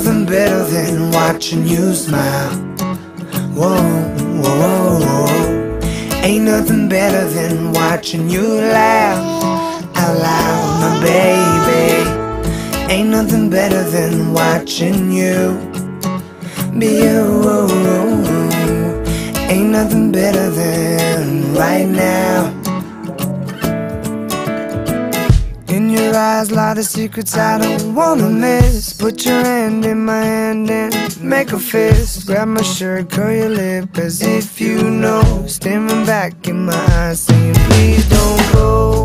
nothing better than watching you smile. Whoa, whoa, whoa. Ain't nothing better than watching you laugh out loud, my baby. Ain't nothing better than watching you be you. Ain't nothing better than right now. In your eyes lie the secrets I don't wanna miss. Put your hand in my hand and make a fist. Grab my shirt, curl your lip as if you know. Staring back in my eyes saying please don't go.